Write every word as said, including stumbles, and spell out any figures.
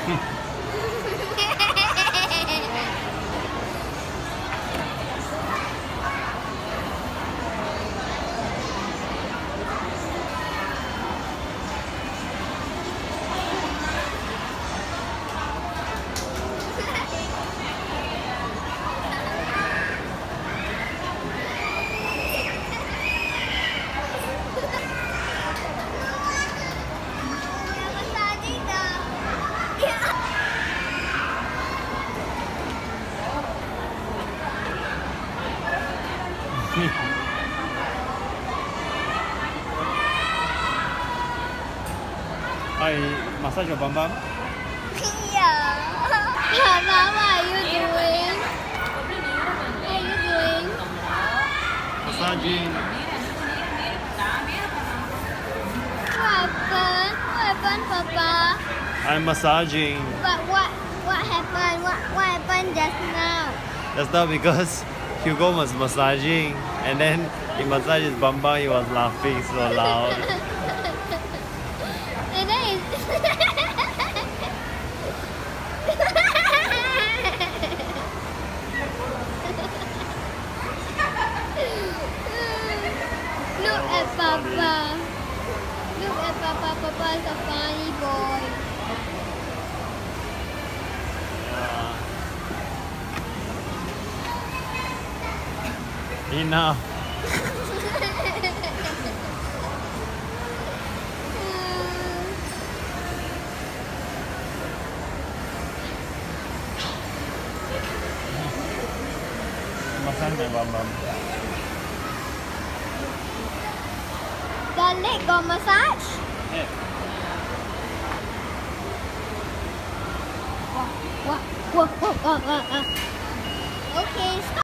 I massage your bum bum? Yeah. Mama, what are you doing? What are you doing? Massaging. What happened? What happened, Papa? I'm massaging. But what what happened? What what happened just now? That's not because Hugo was massaging and then he massaged his bum bum, he was laughing so loud. And then it's look at Papa. Look at Papa. Papa is a funny boy. Uh, enough. Massage my bum bum. The leg got massage? Yeah. What? What? What? What? What? What? Okay, stop.